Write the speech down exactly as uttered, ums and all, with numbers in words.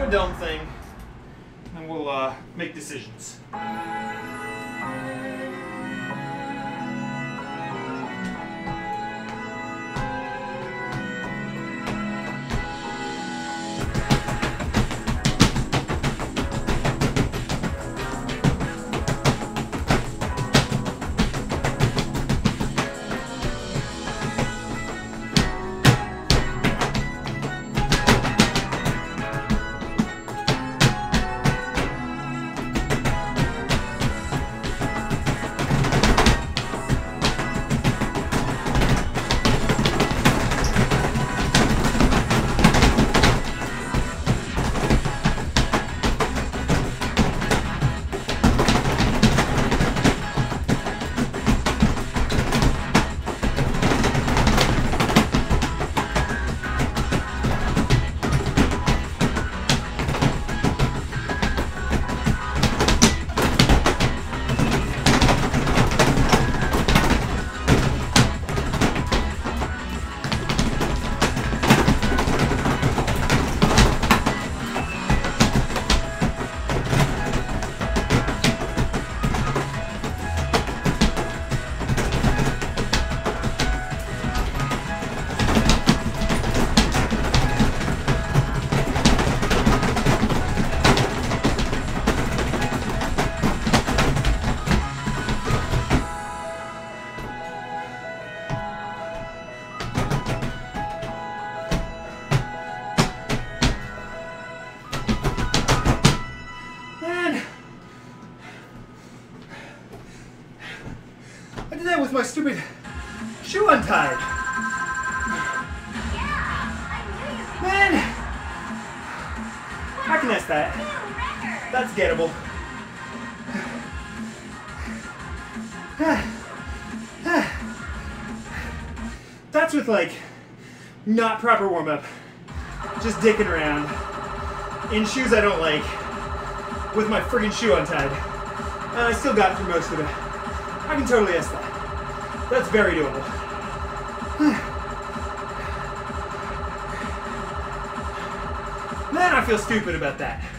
one dumb thing, and we'll uh, make decisions. I did that with my stupid shoe untied. Man, I can ask that. That's gettable. That's with like not proper warm-up. Just dicking around in shoes I don't like with my friggin' shoe untied. And I still got through most of it. I can totally ask that. That's very doable. Man, I feel stupid about that.